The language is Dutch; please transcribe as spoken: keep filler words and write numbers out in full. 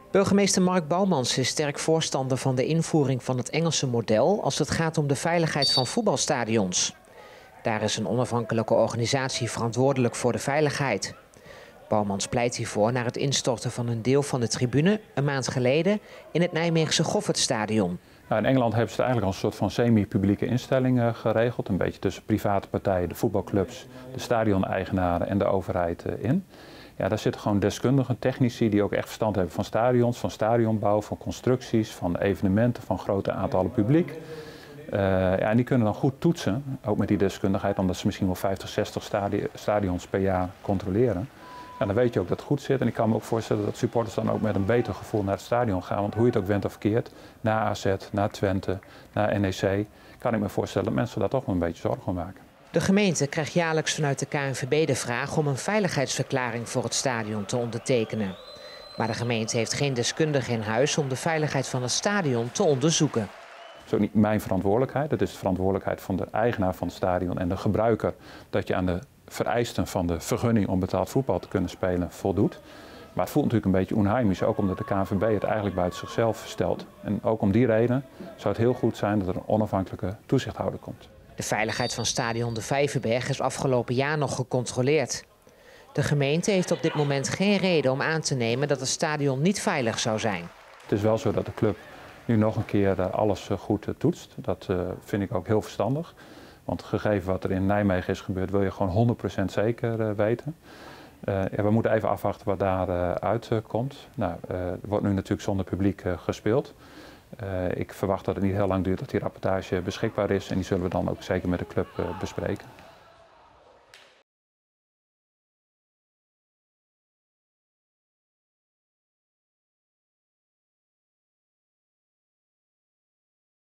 Burgemeester Mark Bouwmans is sterk voorstander van de invoering van het Engelse model als het gaat om de veiligheid van voetbalstadions. Daar is een onafhankelijke organisatie verantwoordelijk voor de veiligheid. Bouwmans pleit hiervoor naar het instorten van een deel van de tribune een maand geleden in het Nijmeegse Goffertstadion. Nou, in Engeland hebben ze het eigenlijk als een soort van semi-publieke instelling uh, geregeld. Een beetje tussen private partijen, de voetbalclubs, de stadioneigenaren en de overheid uh, in. Ja, daar zitten gewoon deskundigen, technici die ook echt verstand hebben van stadions, van stadionbouw, van constructies, van evenementen, van grote aantallen publiek. Uh, ja, en die kunnen dan goed toetsen, ook met die deskundigheid, omdat ze misschien wel vijftig, zestig stadi stadions per jaar controleren. Ja, dan weet je ook dat het goed zit en ik kan me ook voorstellen dat supporters dan ook met een beter gevoel naar het stadion gaan. Want hoe je het ook went of verkeerd, naar A Z, naar Twente, naar N E C, kan ik me voorstellen dat mensen daar toch wel een beetje zorgen om maken. De gemeente krijgt jaarlijks vanuit de K N V B de vraag om een veiligheidsverklaring voor het stadion te ondertekenen. Maar de gemeente heeft geen deskundige in huis om de veiligheid van het stadion te onderzoeken. Het is ook niet mijn verantwoordelijkheid, het is de verantwoordelijkheid van de eigenaar van het stadion en de gebruiker dat je aan de vereisten van de vergunning om betaald voetbal te kunnen spelen voldoet. Maar het voelt natuurlijk een beetje onheimisch, ook omdat de K N V B het eigenlijk buiten zichzelf stelt. En ook om die reden zou het heel goed zijn dat er een onafhankelijke toezichthouder komt. De veiligheid van stadion De Vijverberg is afgelopen jaar nog gecontroleerd. De gemeente heeft op dit moment geen reden om aan te nemen dat het stadion niet veilig zou zijn. Het is wel zo dat de club nu nog een keer alles goed toetst. Dat vind ik ook heel verstandig. Want gegeven wat er in Nijmegen is gebeurd, wil je gewoon honderd procent zeker weten. Uh, ja, we moeten even afwachten wat daaruit uh, komt. Nou, uh, er wordt nu natuurlijk zonder publiek uh, gespeeld. Uh, ik verwacht dat het niet heel lang duurt dat die rapportage beschikbaar is en die zullen we dan ook zeker met de club uh, bespreken.